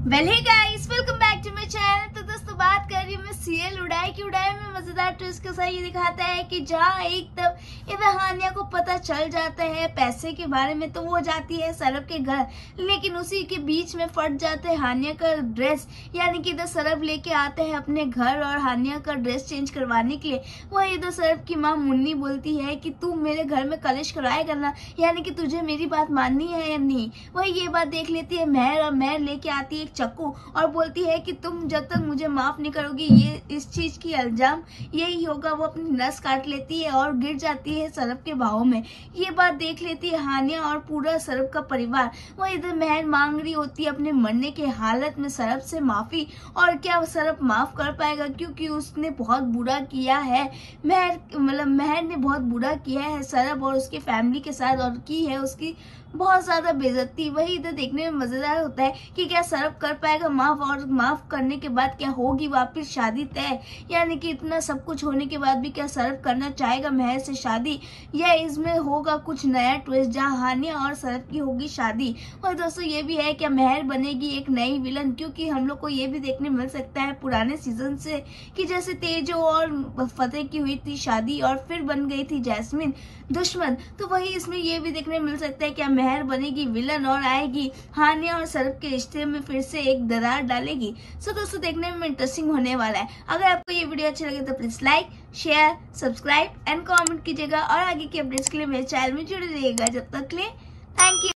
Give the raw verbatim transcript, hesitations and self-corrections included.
Well hey guys, welcome back to my channel. तो दोस्तों बात कर रही हूँ मैं सीरियल उड़ाई की। उड़ाई में मजेदार ट्विस्ट के साथ ये दिखाता है कि जहाँ एक तब इधर हान्या को पता चल जाता है पैसे के बारे में, तो वो जाती है सरब के घर, लेकिन उसी के बीच में फट जाता है हान्या का ड्रेस। यानी कि इधर सरब लेके आते हैं अपने घर और हान्या का ड्रेस चेंज करवाने के लिए। वह इधर सरब की माँ मुन्नी बोलती है कि तू मेरे घर में कलेश कराया करना, यानी कि तुझे मेरी बात माननी है या नहीं। वह ये बात देख लेती है मेहर, और मेहर लेके आती है चक्कू और बोलती है कि तुम जब तक मुझे माफ नहीं करोगी ये इस चीज की इल्जाम यही होगा। वो अपनी नस काट लेती है और गिर जाती है सरब के भावों में। ये बात देख लेती है हान्या और पूरा सरब का परिवार। वह इधर मेहर मांग रही होती है अपने मरने के हालत में सरब से माफी, और क्या सरब माफ कर पाएगा, क्योंकि उसने बहुत बुरा किया है। मेहर मतलब मेहर ने बहुत बुरा किया है सरब और उसके फैमिली के साथ, और की है उसकी बहुत ज्यादा बेइज्जती। वही इधर देखने में मजेदार होता है कि क्या सरब कर पाएगा माफ, और माफ करने के बाद क्या होगी वापिस शादी तय। यानी कि इतना सब कुछ होने के बाद भी क्या सरब करना चाहेगा मेहर से शादी, या इसमें होगा कुछ नया ट्विस्ट जहां हान्या और सरब की होगी शादी। और दोस्तों ये भी है क्या मेहर बनेगी एक नई विलन, क्योंकि हम लोग को ये भी देखने मिल सकता है पुराने सीजन से कि जैसे तेजो और फतेह की हुई थी शादी और फिर बन गई थी जैस्मिन दुश्मन। तो वही इसमें ये भी देखने मिल सकता है क्या मेहर बनेगी विलन और आएगी हान्या और सरब के रिश्ते में फिर से एक दरार डालेगी। सो दोस्तों देखने में इंटरेस्टिंग होने वाला है। अगर आपको ये वीडियो अच्छा लगे तो please like, share, subscribe and comment कीजिएगा, और आगे की अपडेट्स के लिए मेरे चैनल में जुड़े रहिएगा। जब तक के लिए थैंक यू।